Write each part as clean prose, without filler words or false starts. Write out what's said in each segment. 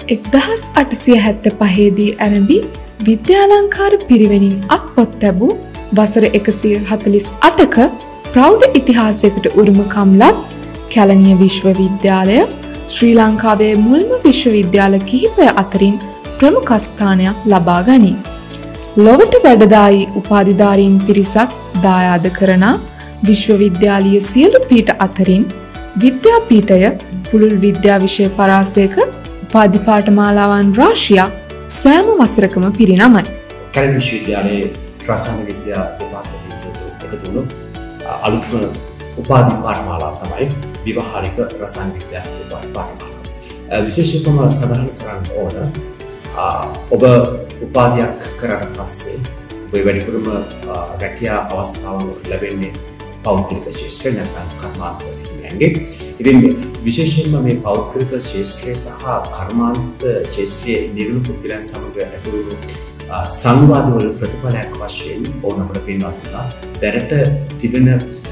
1875 දී ආරම්භී විද්‍යාලංකාර පිරිවෙනින් අත්පොත් ලැබූ වසර 148ක ප්‍රෞಢ ඉතිහාසයකට උරුමකම් ලත් කැලණිය විශ්වවිද්‍යාලය ශ්‍රී ලංකාවේ මුල්ම විශ්වවිද්‍යාල කිහිපය අතරින් ප්‍රමුඛ ස්ථානයක් ලබා ගනී. ලොවට වැඩදායී උපාධිධාරීන් පිරිසක් දායාද කරන විශ්වවිද්‍යාලීය සියලු පීඨ අතරින් විද්‍යාපීඨය පුළුල් විද්‍යා විෂය පරාසයක උපාධි පාඨමාලාවන් රාශියක් සෑම වසරකම පිරිනමයි. කැලණිය විශ්වවිද්‍යාලයේ රසායන විද්‍යා දෙපාර්තමේන්තුවට එකතු වුණු අලුත්ම උපාධි පාඨමාලාව තමයි ව්‍යවහාරික රසායන විද්‍යා උපාධි පාඨමාලාව. විශේෂයෙන්ම සඳහන් කරන්න ඕන ඔබ උපාධියක් කරාට පස්සේ ඔබ වැඩිපුරම රැකියා අවස්ථාවල් ලැබෙන්නේ පෞද්ගලික ශාස්ත්‍රය නැත්නම් කර්මාන්ත හිමියන්ගේ. ඉතින් විශේෂයෙන්ම මේ පෞද්ගලික ශාස්ත්‍රය සහ කර්මාන්ත ශාස්ත්‍රයේ නිර්ණය පුද්ගලයන් සමග ඇතුළු සංවාදවල ප්‍රතිඵලයක් වශයෙන් ඕන අපට පේනවා. දැනට තිබෙන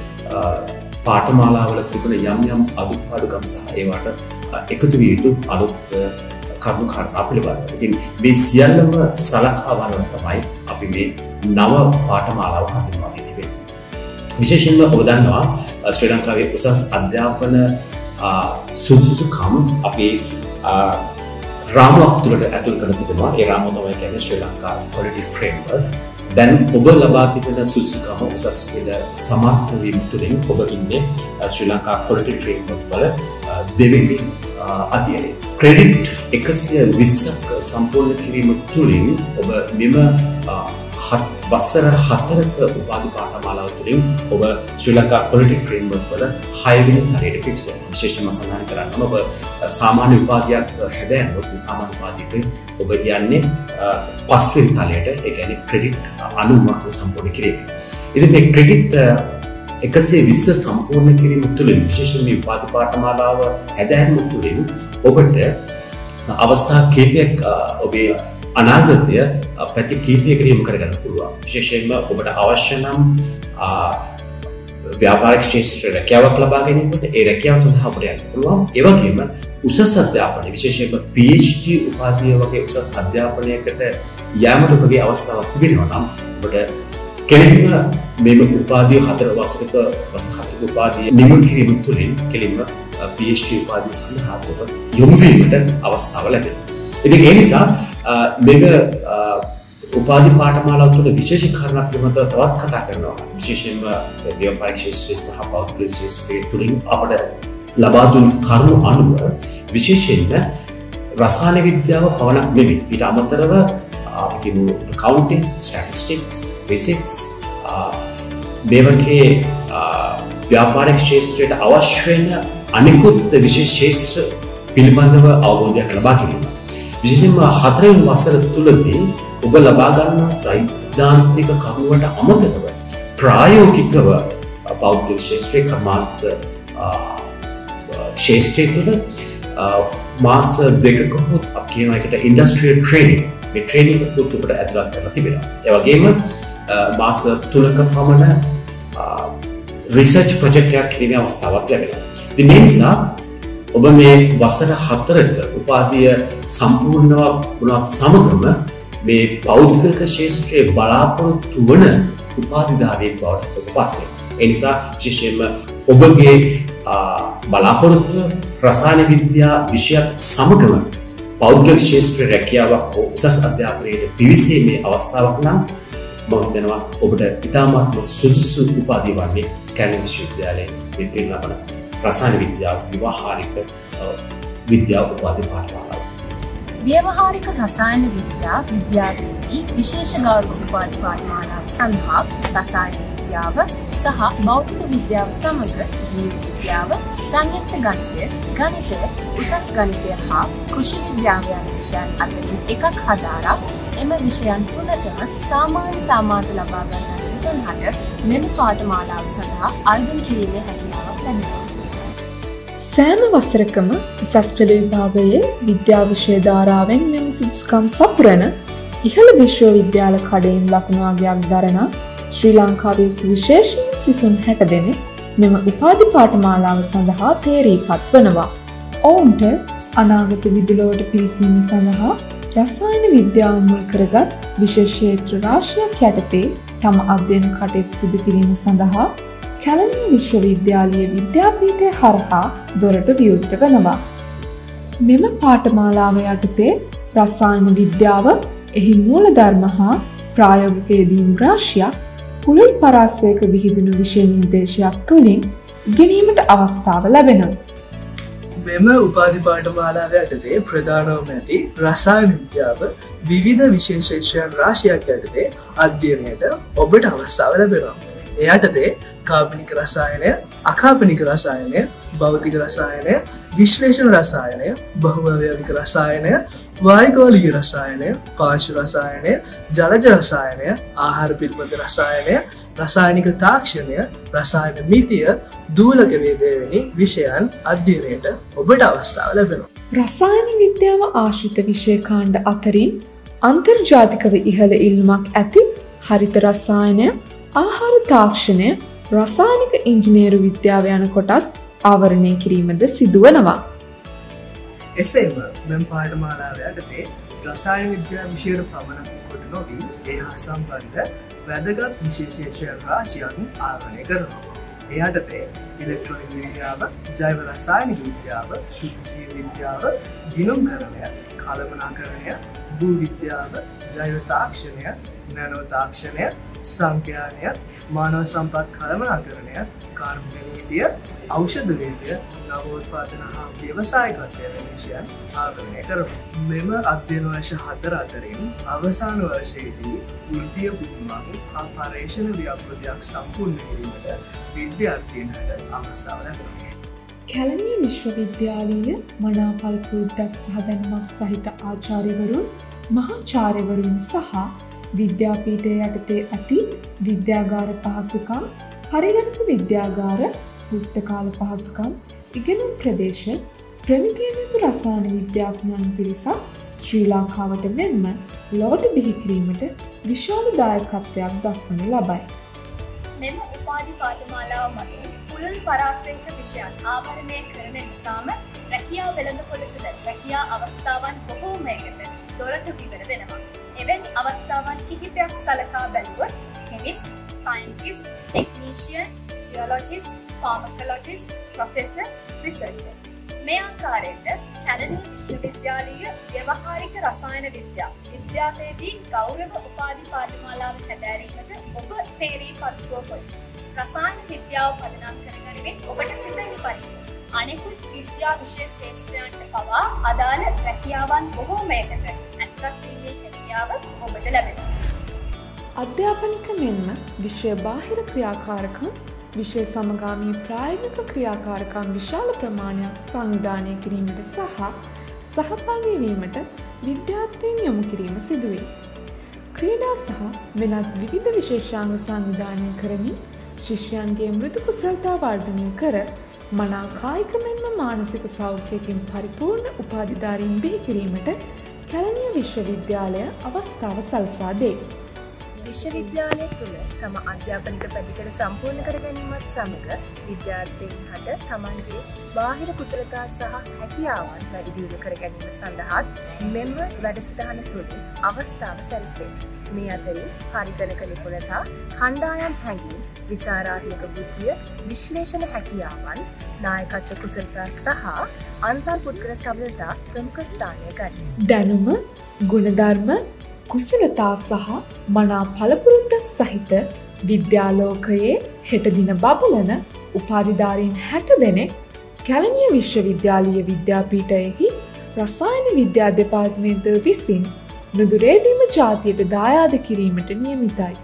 පාඨමාලාවල තිබෙන යම් අඩුපාඩුකම් සහ ඒවට එකතු විය යුතු අලුත් කරුණු කාරණා පිළිබඳව. ඉතින් මේ සියල්ලම සලකා බලන තමයි අපි මේ නව පාඨමාලාව හඳුන්වා තිබෙන්නේ. විශේෂයෙන්ම ඔබ දන්නවා ශ්‍රී ලංකාවේ උසස් අධ්‍යාපන සුදුසුකම් අපේ රාමුවක් තුළට ඇතුල් කර තිබෙනවා. ඒ රාමුව තමයි කියන්නේ ශ්‍රී ලංකා quality framework. දැන් ඔබ ලබා තිබෙන සුදුසුකම උසස් පෙළ සමර්ථ වීම තුළින් ඔබ ඉන්නේ ශ්‍රී ලංකා quality framework වල දෙවෙනි අධ්‍යයනයේ. ක්‍රෙඩිට් 120ක් සම්පූර්ණ කිරීම තුළින් ඔබ මෙම වසර 4ක උපාධි පාඨමාලාව තුළින් ඔබ ශ්‍රී ලංකා quality framework වල 6 වෙනි තරයට පිවිසෙනවා. විශේෂයෙන්ම සඳහන් කරන්න ඔබ සාමාන්‍ය උපාධියක් හැදෑරුවොත් මේ සාමාන්‍ය උපාධියක ඔබ යන්නේ 5 වෙනි තලයට, ඒ කියන්නේ ක්‍රෙඩිට් 90ක් සම්පූර්ණ කිරීම. ඉතින් මේ ක්‍රෙඩිට් 120 සම්පූර්ණ කිරීම තුළින් විශේෂයෙන් මේ උපාධි පාඨමාලාව හැදෑරීම තුළින් ඔබට අවස්ථා කිහිපයක් ඔබේ අනාගතය පැති කිහිපයකට යොමු කරගන්න පුළුවන්. විශේෂයෙන්ම ඔබට අවශ්‍ය නම් ව්‍යාපාරික ක්ෂේත්‍රයේ රැකියාවක් ලබා ගැනීමට ඒ රැකියාව සඳහා ඔබට යන්න පුළුවන්. ඒ වගේම උසස් අධ්‍යාපනය විශේෂයෙන්ම PhD උපාධිය වගේ උසස් අධ්‍යාපනයකට යාමට ඔබගේ අවස්ථාවක් තිබෙනවා නම් ඔබට කෙලින්ම මෙම උපාධිය 4 වසරක උපාධිය නිම කිරීම තුළින් කෙලින්ම PhD උපාධිය සඳහා ඔබ යොමු වීමට අවස්ථාව ලැබෙනවා. ඉතින් ඒ නිසා මෙම උපාධි පාඨමාලාව තුළ විශේෂ කාරණා පිළිබඳව තවත් කතා කරනවා. විශේෂයෙන්ම ව්‍යාපාරික ශාස්ත්‍රය සහ පෞද්ගලික ශාස්ත්‍රය තුළින් අපට ලබා දුන් කරුණු අනුව විශේෂයෙන්ම රසායන විද්‍යාව පවණක් නෙවෙයි. ඊට අමතරව අපි කියමු accounting, statistics, physics මේ වගේ ව්‍යාපාරික ශාස්ත්‍රයට අවශ්‍ය වෙන අනිකුත් විශේෂ ශාස්ත්‍ර පිළිබඳව අවබෝධයක් ලබා ගැනීම. විශේෂයෙන්ම 4 වෙනි වසර තුලදී ඔබ ලබා ගන්නා සෛද්ධාන්තික කරුණුවට අමතරව ප්‍රායෝගිකව පෞද්ගලික ශාස්ත්‍රයේ කර්මාන්ත ශාස්ත්‍රයේ තුල මාස 2ක හොත් අපි කියන එකට ඉන්ඩස්ට්‍රියල් ට්‍රේනින් මේ ට්‍රේනින් එකත් ඔබට ඇතුළත් කරලා තිබෙනවා. ඒ වගේම මාස 3ක පමණ රිසර්ච් ප්‍රොජෙක්ට් එකක් කිරීමේ අවස්ථාවක් ලැබෙනවා. ඉතින් මේ නිසා ඔබ මේ වසර 4ක උපාධිය සම්පූර්ණව වුණත් සමගම මේ පෞද්ගලික ශාස්ත්‍රයේ බලාපොරොත්තු වන උපාධිධාරියෙක් බවට ඔබ පත් වෙනවා. ඒ නිසා විශේෂයෙන්ම ඔබගේ බලාපොරොත්තුව රසායන විද්‍යා විෂයත් සමගම පෞද්ගලික ශාස්ත්‍රයේ රැකියාවක් හෝ උසස් අධ්‍යාපනයේ පිවිසීමේ අවස්ථාවක් නම් මම හිතනවා ඔබට ඉතාමත් සුදුසු උපාධිය වන්නේ කැලණිය විශ්වවිද්‍යාලයේ මේ පිළිබඳව රසායන විද්‍යාව ව්‍යවහාරික විද්‍යාව උපාධි පාඨමාලාව. ව්‍යවහාරික රසායන විද්‍යා විද්‍යාර්ථී විශේෂ ගෞරව උපාධි පාඨමාලාව සඳහා රසායන විද්‍යාව සහ භෞතික විද්‍යාව සමග ජීව විද්‍යාව, සංයුක්ත ගණිතය, උසස් ගණිතය හා කෘෂි විද්‍යාව යන විෂයන් අතරින් එකක් හදාරා එම විෂයන් තුනටම සාමාන්‍ය ලබා ගන්නා සිසුන්හට මෙම පාඨමාලාව සඳහා ආයෝජනය කිරීමේ හැකියාවක් ලැබෙනවා. සෑම වසරකම උසස් පෙළ විභාගයේ විද්‍යා විෂය ධාරාවෙන් මෙම සුදුසුකම් සපුරන ඉහළ විශ්වවිද්‍යාල කඩයිම් ලකුණු වගයක් දරන ශ්‍රී ලංකාවේ සුවිශේෂී සිසුන් 60 දෙනෙක් මෙම උපාධි පාඨමාලාව සඳහා තේරීපත් වනවා. ඔවුන්ට අනාගත විදුලවට පිවිසීම සඳහා රසායන විද්‍යාව මුල් කරගත් විශේෂ ක්ෂේත්‍ර රාශියක් යටතේ තම අධ්‍යයන කටයුතු සිදු කිරීම සඳහා කැලණිය විශ්වවිද්‍යාලීය විද්‍යාපීඨය හරහා දොරටු විවෘත වෙනවා. මෙම පාඨමාලාව යටතේ රසායන විද්‍යාව එහි මූලධර්ම හා ප්‍රායෝගික යෙදීම් රාශියක් පුළුල් පරාසයක විහිදුණු විෂය නිර්දේශයක් තුළින් ඉගෙනීමට අවස්ථාව ලැබෙනවා. මෙම උපාධි පාඨමාලාව යටතේ ප්‍රධානවම ඇති රසායන විද්‍යාව විවිධ විශේෂේෂයන් රාශියක් යටතේ අධ්‍යයනයට ඔබට අවස්ථාව ලැබෙනවා. ඒ යටතේ කාබනික රසායනය, අකාබනික රසායනය, භෞතික රසායනය, විශ්ලේෂණ රසායනය, බහුව්‍යවයනික රසායනය, වායුගෝලීය රසායනය, පාංශු රසායනය, ජලජ රසායනය, ආහාර පිළිබඳ රසායනය, රසායනික තාක්ෂණය, රසායන මිතිය, දූලක වේදය වැනි විෂයන් අධ්‍යයනයට ඔබට අවස්ථාව ලැබෙනවා. රසායන විද්‍යාව ආශ්‍රිත විෂය කාණ්ඩ අතරින් අන්තර්ජාතිකව ඉහළ ඉල්ලුමක් ඇති හරිත රසායනය, ආහාර තාක්ෂණය, රසායනික ඉංජිනේරු විද්‍යාව යන කොටස් ආවරණය කිරීමද සිදුවනවා. එසේම මෙම පාඨමාලාව යටතේ රසායන විද්‍යා විෂයට පමණක් කොට නොවී ඒ හා සම්බන්ධ වැදගත් විශේෂේෂයන් රාශියක් ආවරණය කරනවා. ඒ යටතේ ඉලෙක්ට්‍රොනික විද්‍යාව, ජෛව රසායනික විද්‍යාව, ශුද්ධ විද්‍යාව, ගිණුම්කරණය, කළමනාකරණය, භූ විද්‍යාව, ජෛව තාක්ෂණය, නැනෝ තාක්ෂණය, සංඛ්‍යානය, මානව සම්පත් කළමනාකරණය, කාර්බන නීතිය, ඖෂධ වේදය, නවෝත්පාදන හා ව්‍යවසායකත්වය වැනි විෂයන් ආවරණය කරනවා. මෙම අධ්‍යයන වර්ෂ 4 අතරින් අවසාන වර්ෂයේදී වෘත්තීය පුහුණුවක් හා පර්යේෂණ ව්‍යාපෘතියක් සම්පූර්ණ කිරීමට විද්‍යාර්ථීන්ට අවස්ථාව ලැබෙනවා. කැලණිය විශ්වවිද්‍යාලීය මනාපල් පුරුද්දක් සහ දැනුමක් සහිත ආචාර්යවරුන්, මහාචාර්යවරුන් සහ විද්‍යාපීඨය යටතේ ඇති විද්‍යාගාර පහසුකම්, පරිගණක විද්‍යාගාර, පුස්තකාල පහසුකම්, ඉගෙනුම් ප්‍රදේශ, ප්‍රමිතියෙන් යුතු රසායන විද්‍යාඥයන් පිරිසක් ශ්‍රී ලංකාවට මෙන්ම ලොවට බිහි කිරීමට විශාල දායකත්වයක් දක්වනු ලබයි. මෙම උපාධි පාඨමාලාව මතින් පුළුල් පරාසයක විෂයන් ආවරණය කරන නිසාම රැකියා වෙළඳපොළ තුළ රැකියා අවස්ථාවන් බොහෝමයකට දොරටු විවර වෙනවා. එවැනි අවස්ථාවන් කිහිපයක් සලකා බැලුවොත් chemist, scientist, technician, geologist, pharmacologist, professor, researcher මේ ආකාරයට කැලණිය විශ්වවිද්‍යාලීය ව්‍යවහාරික රසායන විද්‍යාපේදී ගෞරව උපාධි පාඨමාලාව හැදෑරීමට ඔබ තේරී පත්වුව පොයි. රසායන විද්‍යාව පදනම් කරගනිමින් ඔබට සිතෙන පරිදි අනෙකුත් විද්‍යා විෂය ශ්‍රේෂ්ඨයන්ට පවා අදාළ රැකියාවන් බොහෝමයකට ඇතුළත් වීමේ හැකියාව ඔබට ලැබෙනවා. අධ්‍යාපනික මෙන්ම විෂය බාහිර ක්‍රියාකාරකම්, විෂය සමගාමී ප්‍රායෝගික ක්‍රියාකාරකම් විශාල ප්‍රමාණයක් සංවිධානය කිරීමට සහ සහභාගී වීමට විද්‍යාර්ථීන් යොමු කිරීම සිදුවේ. ක්‍රීඩා සහ වෙනත් විවිධ විශේෂාංග සංවිධානය කරමින් ශිෂ්‍යයන්ගේ මෘදු කුසලතා වර්ධනය කර මනා කායික මෙන්ම මානසික සෞඛ්‍යයකින් පරිපූර්ණ උපාධිධාරීන් බිහි කිරීමට කැලණිය විශ්වවිද්‍යාලය අවස්ථාව සලසා දෙයි. විශ්වවිද්‍යාලය තුළ තම අධ්‍යාපනික පැතිකඩ සම්පූර්ණ කර ගැනීමත් සමග විද්‍යාර්ථීන් හට තමන්ගේ බාහිර කුසලතා සහ හැකියාවන් වැඩි දියුණු කර ගැනීම සඳහාත් මෙම වැඩසටහන තුළින් අවස්ථාව සැලසේ. මේ අතරින් පරිගණක නිපුණතා, කණ්ඩායම් හැඟීම්, විචාරාත්මක බුද්ධිය, විශ්ලේෂණ හැකියාවන්, නායකත්ව කුසලතා සහ අන්තර්පුද්ගල සබඳතා ප්‍රමුඛ ස්ථානය ගනී. දැනුම, ගුණධර්ම, කුසලතා සහ මනා පළපුරුද්දක් සහිත විද්‍යාලෝකයේ හෙට දින බබලන උපාධිධාරීන් 60 දෙනෙක් කැලණිය විශ්වවිද්‍යාලීය විද්‍යාපීඨයෙහි රසායන විද්‍යා දෙපාර්තමේන්තුව විසින් නුදුරේදීම ජාතියට දායාද කිරීමට නියමිතයි.